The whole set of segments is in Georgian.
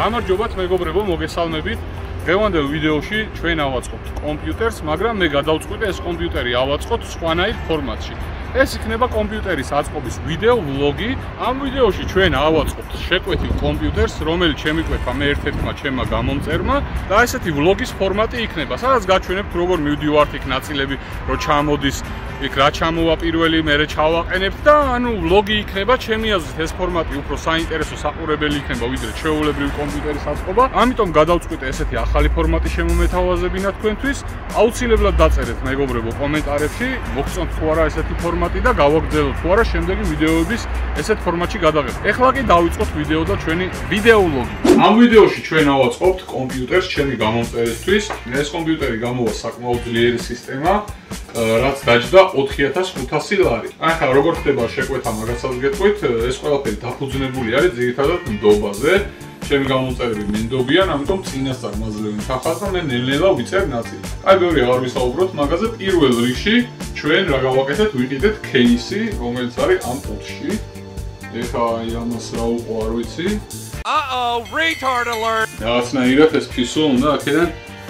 გამარჯობათ მეგობრებო, მოგესალმებით. დღევანდელ ვიდეოში ჩვენ ავაწყობთ კომპიუტერს, მაგრამ მე გადავწყვიტე ეს კომპიუტერი ავაწყოთ სხვანაირ ფორმატში. ეს იქნება კომპიუტერის აწყობის ვიდეო ვლოგი. ამ ვიდეოში ჩვენ ავაწყობთ შეკვეთილ კომპიუტერს, რომელიც შემიკვეთა მე ერთ-ერთმა ჩემმა გამომწერმა და ესეთი ვლოგის ფორმატი იქნება, სადაც გაჩვენებთ როგორ მივდივართ იქ ნაწილები, რო ჩამოდის იქ რა ჩამოვა პირველი, მე ჩავაყენებთ და ანუ ვლოგი იქნება. ჩემი აზრით ეს ფორმატი უფრო საინტერესო საყურებელი იქნება ვიდრე ჩვეულებრივი კომპიუტერის აწყობა. ამიტომ გადავწყვიტე ესეთი ახალი ფორმატი შემომეთავაზებინა თქვენთვის. აუცილებლად დაწერეთ მეგობრებო კომენტარებში, მოგწონთ თუ არა ესეთი ფორმატი და გავაგრძელოთ თუ არა შემდეგი ვიდეოების ესეთ ფორმატში გადაღება. ეხლა კი დავიწყოთ ვიდეო და ჩვენი ვიდეო ვლოგი. ამ ვიდეოში ჩვენ ავაწყობთ კომპიუტერს ჩემი გამომწერისთვის. ეს კომპიუტერი გამოვა საკმაოდ ძლიერი სისტემა, რაც დაჯდა 4500 ლარი. ახლა როგორ ხდება შეკვეთა, მაგასაც გეტყვით, ეს ყველაფერი დაფუძნებული არის ძირითადად ნდობაზე. ჩემი გამომწერები მინდობიან, ამიტომ წინასწარ მაზლები მთახავს და მე ნელ-ნელა ვიწერ ნაწილი. აი ბევრი აღარ ვისაუბროთ მაგაზე, პირველ რიგში ჩვენ რა გავაკეთეთ, ვიყიდეთ кейსი, რომელიც არის ამ პულტში. ეხლა ამას რა უყო არ ვიცი. Retard alert. რაღაცნაირად ეს ფისო უნდა აქედან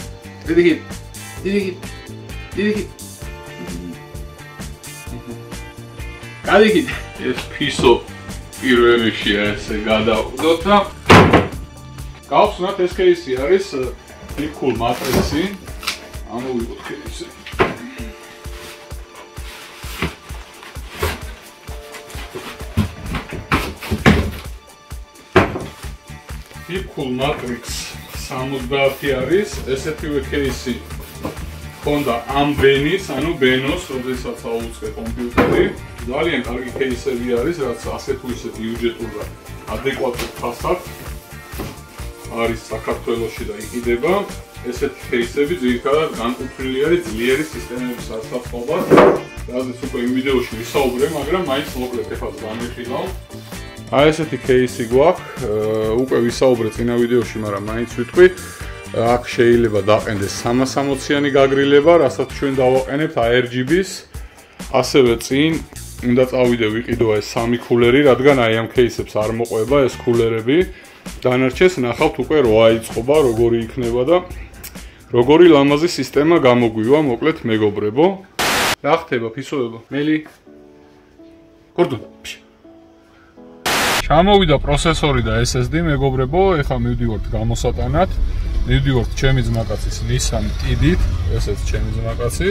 დიდი გადიგით ეს ფისო პირველ რიგში ესე გადავდოთ და გავხსნათ ეს кейსი არის ფიქულ მატრიცი. ამოვიღოთ кейსი. ფიქულ მატრიქს 70 არის, ესეთივე кейსი ჰქონდა ამ ბენის, ანუ ბენოს, როდესაც აუწყე კომპიუტერი. ძალიან კარგი кейსები არის, რაც ასე თუ ისე ბიუჯეტურ და ადეკვატურ ფასად არის საქართველოში და იყიდება. ესეთი кейსები ძირითადად განკუთვნილი არის ძლიერი სისტემების ასაწყობად. რაზეც უკვე იმ ვიდეოში ვისაუბრე, მაგრამ მაინც მოკლედ ეხლა განვიხილავ. აი ესეთი кейსი გვაქვს, უკვე ვისაუბრე წინა ვიდეოში, მაგრამ მაინც ვიტყვი. აქ შეიძლება დაყენდეს 360-იანი გაგრილება, რასაც ჩვენ დავაყენებთ RGB-ს. ასევე წინ უნდა წავიდე ვიყიდო ეს სამი კულერი, რადგან აი ამ кейსებს არ მოყვება ეს კულერები. დანარჩენს ნახავთ უკვე რო აიწყობა, როგორი იქნება და როგორი ლამაზი სისტემა გამოგვივა, მოკლედ მეგობრებო. რა ხდება ფისოებო? მელი. გორდონ. ჩამოვიდა პროცესორი და SSD მეგობრებო, ეხლა მივდივართ გამოსატანად. მივდივართ ჩემი ძმაკაცის Nissan TD-ით, ესეც ჩემი ძმაკაცი.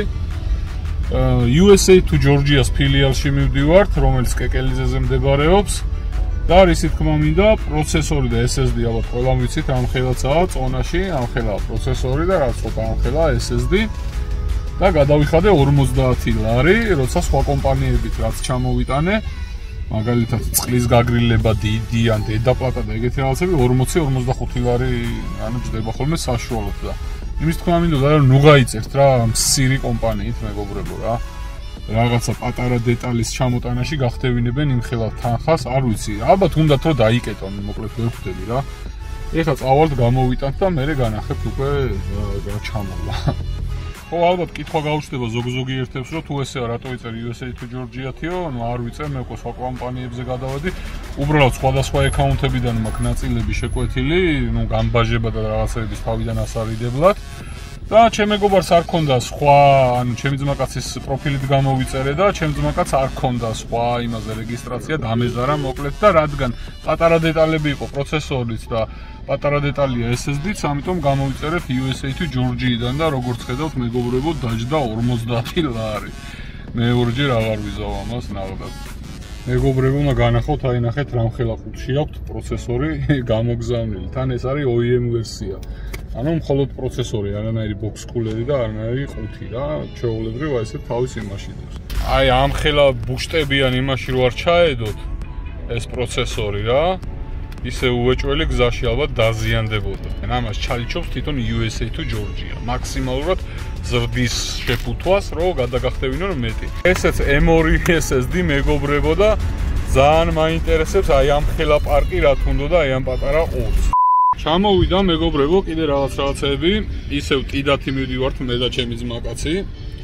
USA to Georgia-ს ფილიალში მივდივართ, რომელიც კეკელიძეზე მდებარეობს. და რისი თქმა მინდა, პროცესორი და SSD ალბათ ყველამ ვიცით, ამხელაცაა წონაში, ამხელაა პროცესორი და რაც ცოტა ამხელაა SSD. და გადავიხადე 50 ლარი, როცა სხვა კომპანიებით რაც ჩამოვიტანე. მაგალითად წყლის გაგრილება დიდი ან დედაპლატა და ეგეთი რაღაცები 40-45 ლარი ანუ ჯდება ხოლმე საშუალოდ და იმის თქმა მინდოდა რომ ნუ გაიწერთ რა მსირი კომპანიით მეგობრებო რა რაღაცა პატარა დეტალის ჩამოტანაში გახდევინებენ იმხელა თანხას არ ვიცი ალბათ უნდათ რომ დაიკეტონ მოკლედ ვერ ხვდები რა ეხლა წავალთ გამოვიტანთ და მე განახებთ უკვე რა ჩამოვა ხო ალბათ კითხვა გაუჩნდება ზოგი ერთებს რომ თუ ესეა რატო იწერ USA to Georgia-თიო ანუ არ ვიწერ მე უკვე სხვა კომპანიებზე გადავედი უბრალოდ სხვადასხვა აკაუნტებიდან მაქვს ნაწილები შეკვეთილი ნუ გამბაჟება და რაღაცების თავიდან ასარიდებლად და ჩემ მეგობარს არ ქონდა სხვა ანუ ჩემი ძმაკაცის პროფილით გამოვიწერე და ჩემ ძმაკაც არ ქონდა სხვა იმაზე რეგისტრაცია დამეზარა მოკლედ და რადგან პატარა დეტალები იყო პროცესორიც და პატარა დეტალია SSD-ც, ამიტომ გამოვიწერეთ USA to Georgia-დან და როგორც ხედავთ მეგობრებო დაჯდა 50 ლარი. მე ორჯერ აღარ ვიზავ ამას ნახავთ. მეგობრებო, უნდა განახოთ, აი ნახეთ რამხელა ყუთში აქვს პროცესორი გამოგზავნილი. თან ეს არის OEM ვერსია. ანუ მხოლოდ პროცესორი, არანაირი box cooler-ი და არანაირი ყუთი რა, ჩვეულებრივ აი ესე თავის იმაში დევს. აი ამხელა ბუშტებიან იმაში რო არ ჩაედოთ ეს პროცესორი რა. ისე უეჭველი გზაში ალბათ დაზიანდებოდა. ამას ჩალიჩობს თვითონ USA to Georgia. მაქსიმალურად ზრდის შეფუთვას, რომ გადაგახტევინონ მეტი. ესეც M2 SSD მეგობრებო და ძალიან მაინტერესებს აი ამ ხელა პარკი რა თუნდოდა აი ამ პატარა ყუთს. ჩამოვიდა მეგობრებო კიდე რაღაცები, ისევ ტიდათი მივდივართ მე და ჩემი ძმაკაცი.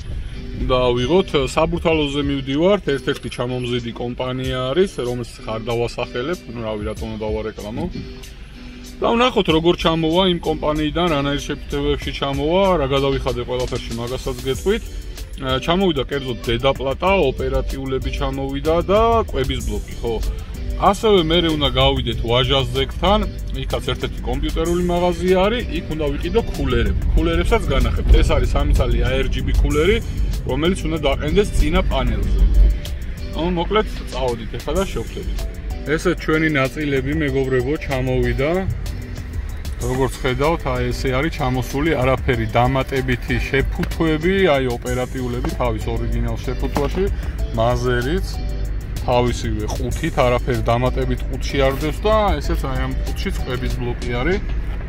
და ვიღოთ საბურთალოზე მივდივართ, ერთ-ერთი ჩამომზიდი კომპანია არის, რომელსაც ხარ დავასახელებ, ну რავი რატომ დავარეკლამო. და ვნახოთ როგორ ჩამოვა იმ კომპანიიდან, რანაირ შეფეთებებში ჩამოვა, რა გადავიხადე ყველაფერში მაგასაც გეტყვით. ჩამოვიდა კერძოდ დედაპლატა, ოპერატიულები ჩამოვიდა და კვების ბლოკი, ხო? ასევე მე უნდა გავიდეთ ვაჟაზეგთან, იქაც ერთ-ერთი კომპიუტერული მაღაზია არის, იქ უნდა ვიყიდო კულერები. კულერებსაც განახებთ. ეს არის 3 წალი RGB კულერი, რომელიც უნდა დაყენდეს წინა პანელზე. მოკლედ, წავედით ახლა და შევხვდებით. ესე ჩვენი ნაწილები, მეგობრებო, ჩამოვიდა. როგორც ხედავთ, ესე არის ჩამოსული არაფერი დამატებითი შეფუთვები, ოპერატიულები თავის ორიგინალ შეფუთვაში, მაზერიც თავისივე ყუთით, არაფერი დამატებით ყუთში არ დევს და ესეც ამ ყუთში კვების ბლოკი არის.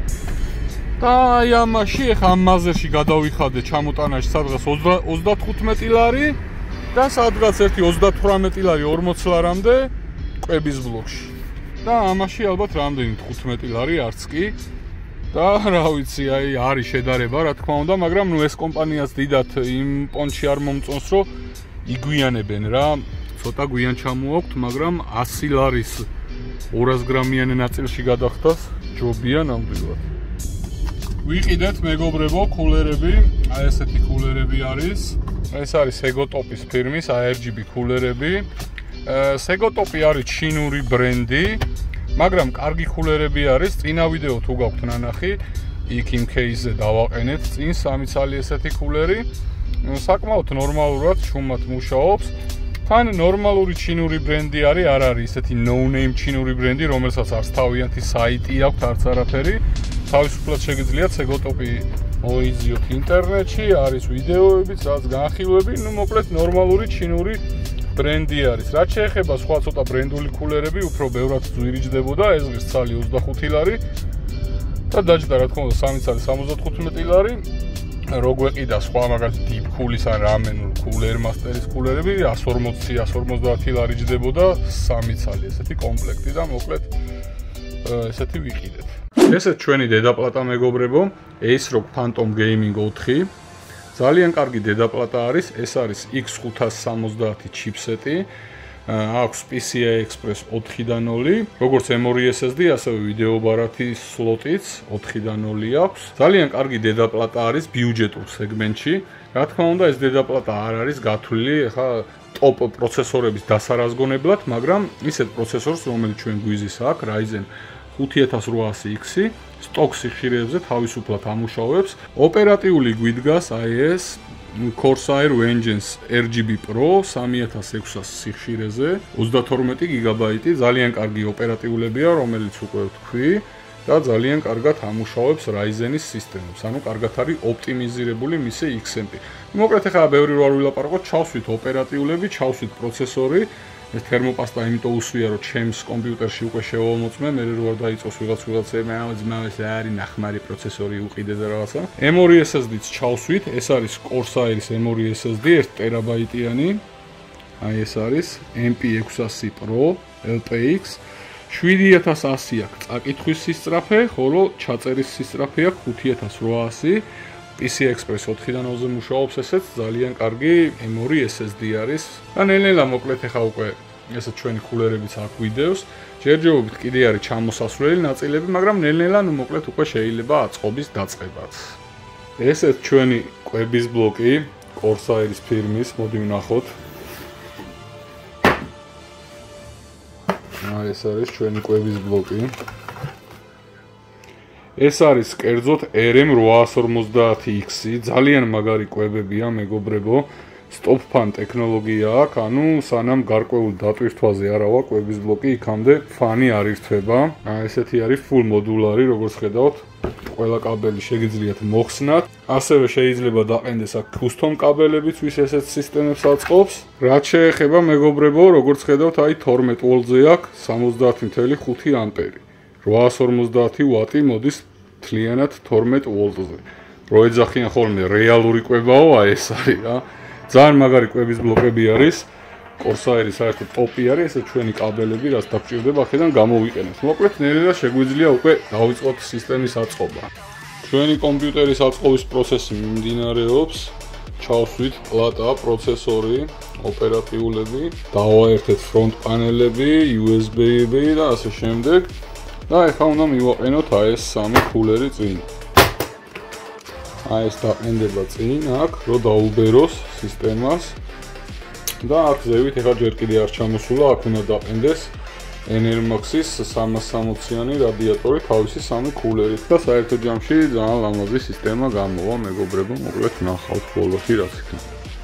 და ამაში ახლა ამ მაზერში გადავიხადე ჩამოტანაში სადღაც 35 ლარი და სადღაც ერთი 38 ლარი 40 ლარამდე კვების ბლოკში. და ამაში ალბათ რამდენი 15 ლარი არც კი. და რა ვიცი, არის შედარება, რა თქმა უნდა, მაგრამ ეს კომპანიაც დიდად იმ პონჩი არ მომწონს, რომ იგვიანებენ რა. ცოტა გვიან ჩამოაქვთ, მაგრამ 100 ლარის 200 გრამიანი ნაწილში გადახდას ჯობია ნამდვილად. ვიყიდეთ, მეგობრებო, კულერები, ესეთი კულერები არის. ეს არის სეგოტოპის ფირმის RGB კულერები. სეგოტოპი არის ჩინური ბრენდი, მაგრამ კარგი კულერები არის. წინა ვიდეო თუ გაქვთ ნანახი, იქ იმ кейსზე დავაყენეთ წინ 3 წალი ესეთი კულერი. საკმაოდ ნორმალურად შუმად მუშაობს. თან ნორმალური ჩინური ბრენდი არის, არ არის ესეთი no-name ჩინური ბრენდი, რომელსაც არც თავიანთი საიტი აქვს, არც არაფერი. თავისუფლად შეგიძლიათ სეგოტოპი მოიძიოთ ინტერნეტში, არის ვიდეოებიც, რაც განხილვები, მოკლედ ნორმალური ჩინური ბრენდი არის. რაც შეეხება სხვა ცოტა ბრენდული კულერები, უფრო ბევრად ძვირიჯდებოდა, ეს ღირს ცალი 25 ლარი და დაჯდა რა თქმა უნდა 3 წალი 75 ლარი. რო გვეყიდა სხვა მაგალითად დიპკულის ან რამენულ კულერმასტერის კულერები 140-150 ლარი ჯდებოდა 3 წალი ესეთი კომპლექტი და მოკლედ ესეთი ვიყიდეთ. ესეც ჩვენი დედაპლატა, მეგობრებო, Aorus Phantom Gaming 4. ძალიან კარგი დედაპლატა არის, ეს არის X570 ჩიპსეტი. აქვს PCI Express 4-დან 0, როგორც M2 SSD, ასევე ვიდეო ბარათის სლოტიც 4-დან 0 აქვს. ძალიან კარგი დედაპლატა არის ბიუჯეტურ სეგმენტში. რა თქმა უნდა, ეს დედაპლატა არ არის გათვლილი ახლა ტოპ პროცესორების დასარაზგონებლად, მაგრამ ისეთ პროცესორს, რომელიც ჩვენ გვიზის აქვს, Ryzen 5800X-ი, სტოკ სიხშირეებზე თავისუფლად ამუშავებს. ოპერატიული გვიდგას ეს Corsair RGB Pro 3600 სიხშირეზე, 32 Gigabyte, ძალიან კარგი ოპერატიულებია, რომელიც უკვე ვთქვი და ძალიან კარგად ამუშავებს Ryzen-ის სისტემებს. ანუ კარგად არის ოპტიმიზირებული მისი XMP. მოკლედ ახლა ბევრი რო არ ვილაპარაკოთ, ჩავსვით ოპერატიულები, ჩავსვით პროცესორი. ეს თერმოპასტა იმიტომ უსვია, რომ ჩემს კომპიუტერში უკვე შევამოწმე, მე რო არ დაიწყოს ვიღაც არის ნახმარი პროცესორი უყიდე და რაღაცა. M2 SSD-ც ჩავსვით, ეს არის Corsair-ის M2 SSD 1 ტერაბაიტიანი. ეს არის MP600 Pro LPX 7100 აქვს წაკითხვის სისწრაფე, ხოლო ჩაწერის სისწრაფე აქვს 5800. PCI Express 4-დან 0-ზე მუშაობს, ესეც ძალიან კარგი M2 SSD არის. და ნელ-ნელა მოკლედ ახლა უკვე ესეც ჩვენი კულერებიც აქვს ვიდეოს. ჯერჯერობით კიდე არის ჩამოსასვლელი ნაწილები, მაგრამ ნელ-ნელა მოკლედ უკვე შეიძლება აწყობის დაწყებაც. ესეც ჩვენი კვების ბლოკი Corsair-ის ფირმის, მოდი ვნახოთ. ეს არის ჩვენი კვების ბლოკი. ეს არის კერძოდ RM1000X-ი, ძალიან მაგარი კვებებია, მეგობრებო. Stop fan ტექნოლოგია აქვს, ანუ სანამ გარკვეულ დატვირთვაზე არავა კვების ბლოკი, იქამდე ფანი არ ირთვება. ესეთი არის full მოდულარი, როგორც ხედავთ, ყველა კაბელი შეგიძლიათ მოხსნათ. ასევე შეიძლება დაყენდეს აქ custom კაბელებიც, ვის ესეთ სისტემებს აწყობს. რაც შეეხება, მეგობრებო, როგორც ხედავთ, 12 ვოლტზე აქვს 70.5 ამპერი. 850 ვატი მოდის თლიანად 12 ვოლტზე. რო ეძახიან ხოლმე რეალური კვებაო, ეს არის რა. ძალიან მაგარი კვების ბლოკები არის. Corsair-ის საერთოდ ტოპი არის, ესე ჩვენი კაბელები, რაც დაგჭირდება, აქედან გამოვიყენოთ. მოკლედ, ნელ-ნელა შეგვიძლია უკვე დავიწყოთ სისტემის აწყობა. ჩვენი კომპიუტერის აწყობის პროცესი მიმდინარეობს. ჩავსვით პლატა, პროცესორი, ოპერატიულები, დავაერთეთ ფრონტ პანელები, USB-ები და ასე შემდეგ. და ეხლა უნდა მივაყენოთ აი ეს სამი კულერი წინ. აი ეს დაყენდება წინ აქ, რომ დაუბეროს სისტემას. და აქ ზევით ეხლა ჯერ კიდე არ ჩამოსულა, აქ უნდა დაყენდეს RM1000X 360-იანი რადიატორი თავისი სამი კულერით და საერთო ჯამში ძალიან ლამაზი სისტემა გამოვა, მეგობრებო, მოკლედ ნახავთ ბოლოში რაც იქნება.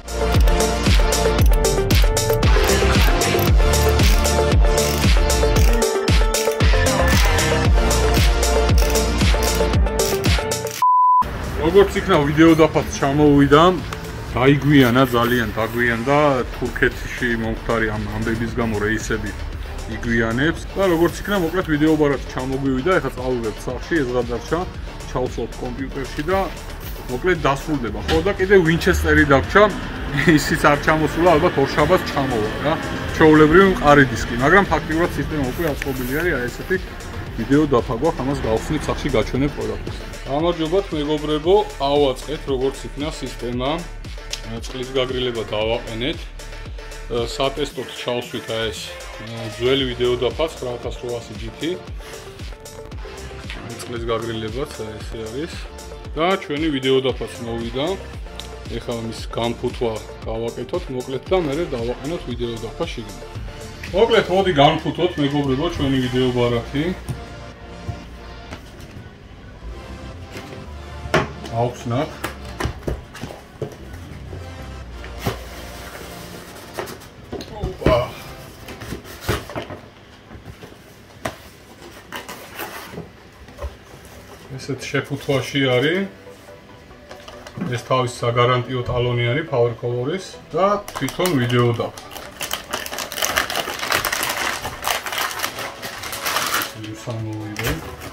როგორც იქნა ვიდეო დაფაც ჩამოვიდა, დაიგვიანა ძალიან დაგვიანდა თურქეთში მომხდარი ამ ამბების გამო რეისები იგვიანებს და როგორც იქნა მოკლედ ვიდეო ბარათი ჩამოგვივიდა, ეხლა წავიღებთ სახში, ეს გადარჩა, ჩავსვათ კომპიუტერში და მოკლედ დასრულდება. ხო და კიდე ვინჩესტერი დაგჭა, ისიც არ ჩამოსულა, ალბათ ორშაბათს ჩამოვა რა. ჩვეულებრივი მყარი დისკი, მაგრამ ფაქტიურად სისტემა უკვე აწყობილი არის, აი ესეთი ვიდეო დაფა გვაქვს, ამას გავხსნით სახში გაჩვენებ ყველაფერს. გამარჯობათ მეგობრებო, ავაწყეთ როგორც იქნა სისტემა. წყლის გაგრილება დავაყენეთ. სატესტოდ ჩავსვით აი ეს ძველი ვიდეო დაფა 9800 GT. წყლის გაგრილებაც ესე არის და ჩვენი ვიდეო დაფაც მოვიდა. ეხლა მის განფუთვა გავაკეთოთ მოკლედ და მერე დავაყენოთ ვიდეო დაფა შიგნით. მოკლედ მოდი განფუთოთ მეგობრებო ჩვენი ვიდეო ბარათი. ავხსნათ. ესეთ შეფუთვაში არის. ეს თავის საგარანტიო ტალონი არის power color-ის და თვითონ ვიდეო დაფა. სამოვიდე.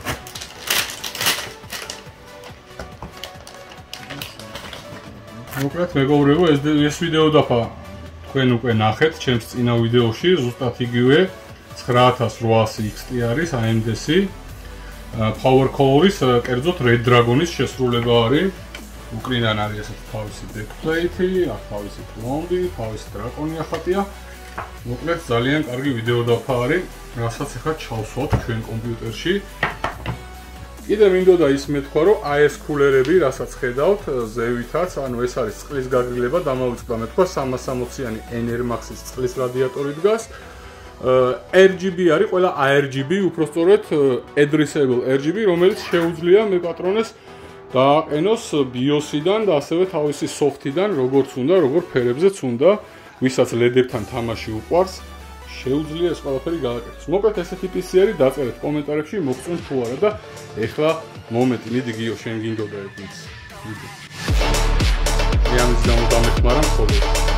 მოკლედ მეგობრებო, ეს ვიდეო დაფა თქვენ უკვე ნახეთ ჩემს წინა ვიდეოში, ზუსტად იგივე 9800X არის AMD-ი. Power color-ის, კერძოდ Red Dragon-ის შესრულება არის. უკრინან არის ესეთი თავისი backplate-ი, აქ თავისი blonde, თავისი დრაკონია ხატია. მოკლედ ძალიან კარგი ვიდეო დაფა არის, რასაც ახლა ჩავსვათ ჩვენ კომპიუტერში. კიდევ მინდოდა ის მეთქვა, რომ აი ეს კულერები, რასაც ხედავთ ზევითაც, ანუ ეს არის წყლის გაგრილება, დამავიწყდა მეთქვა 360-იანი RM1000X წყლის რადიატორი დგას. RGB არის, ყველა RGB, უпростоრეთ addressable RGB, რომელიც შეუძლია მეპატრონეს დააყენოს BIOS-იდან და ასევე თავისი soft-იდან, როგორც უნდა, როგორ ფერებზეც უნდა, ვისაც LED-ებთან თამაში უყვარს, შეუძლია ეს ყველაფერი გააკეთოს. მოკლედ ესეთი PC არის, დაწერეთ კომენტარებში, მოგწონთ თუ არა და ეხლა მომენტი, მიდი გიო, შენ გინდოდა ეს. მიდი. ამის გამო დამეხმარა მხოლოდ.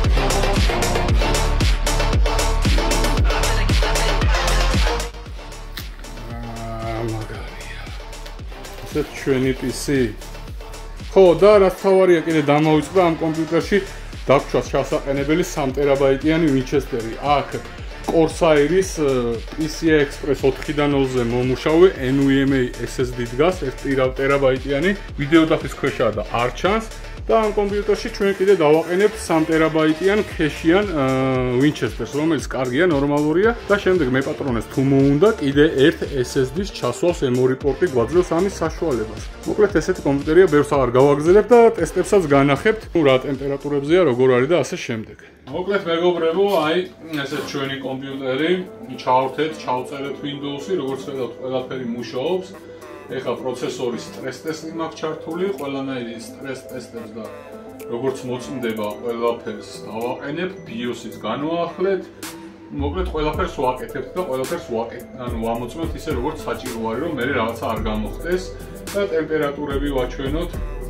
ჩვენი PC. ხო და რაც თავარია კიდე დამავიწყდა ამ კომპიუტერში დაგვრჩას ჩასაყენებელი 3 ტერაბაიტიანი ვინჩესტერი. აქ Corsair-ის PCI Express 4-დან 0-ზე მომუშავე NVMe SSD დგას 1 ტერაბაიტიანი ვიდეო დაფის ქვეშაა და არ ჩანს და ამ კომპიუტერში ჩვენ კიდე დავაყენებთ 3 ტერაბაიტიან ქეშიან ვინჩესტერს, რომელიც კარგია, ნორმალურია და შემდეგ მეპატრონეს თუ მოუნდა კიდე ერთ SSD-ს ჩასვავს M2 პორტი გვაძლევს ამის საშუალებას. მოკლედ ესეთი კომპიუტერია, ბევრს აღარ გავაგზავნებ და ტესტებსაც განახებთ, რა ტემპერატურებზეა, როგორ არის და ასე შემდეგ. მოკლედ მეგობრებო, აი ესეთ ჩვენი კომპიუტერი, ჩავრთეთ, ჩავწერეთ Windows-ი, როგორც ხედავთ, ყველაფერი მუშაობს. ეხლა პროცესორის სტრეს ტესტი მაქვს ჩართული, ყველანაირი სტრეს ტესტებს და როგორც მოწმდება ყველაფერს დავაყენებ, BIOS-იც განვაახლეთ. მოკლედ ყველაფერს ვაკეთებთ და ყველაფერს ვამოწმებთ ისე როგორც საჭირო არის, რომ მე რაღაცა არ გამოხდეს და ტემპერატურები ვაჩვენოთ.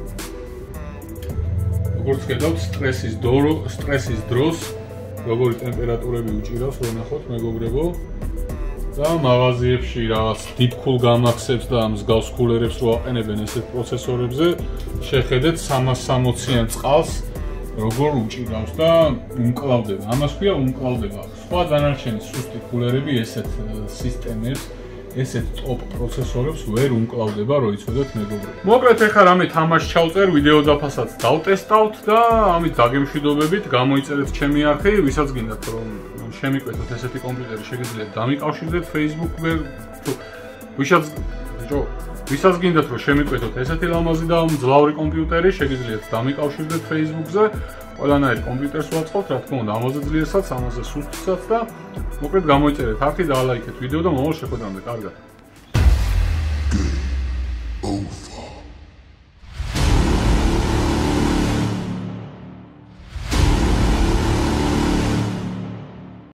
როგორც ხედავთ, სტრესის დროს როგორი ტემპერატურები უჭირავს, რო ნახოთ მეგობრებო. და მაღაზიებში რაღაც deep-cool გამაქსებს და მსგავს კულერებს რო აყენებენ ესეთ პროცესორებზე, შეხედეთ 360-იან წყალს როგორ უჭირავს და უმკლავდება. ამას ქვია უმკლავდება. სხვა დანარჩენი სუსტი კულერები ესეთ სისტემებს, ესეთ ტოპ პროცესორებს ვერ უმკლავდება, რო იცოდეთ მეგობრებო. მოკლედ ეხლა რამე თამაში ჩავწერ, ვიდეო დაფასაც დავტესტავთ და ამით დაგემშვიდობებით, გამოიწერეთ ჩემი არხი, ვისაც გინდათ რომ შემიკვეთოთ ესეთი კომპიუტერი, შეგიძლიათ დამიკავშირდეთ Facebook-ზე თუ ვისაც გინდათ რომ შემიყვეთოთ ესეთი ლამაზი და მძლავრი კომპიუტერი, შეგიძლიათ დამიკავშირდეთ Facebook-ზე. ყველანაირ კომპიუტერს ვაწყობთ, რა თქმა უნდა, ამაზე ძლიერსაც, ამაზე სუსტსაც და მოკლედ გამოიწერეთ არხი და ალაიქეთ ვიდეო და მომავალ შეხვედრამდე. კარგად.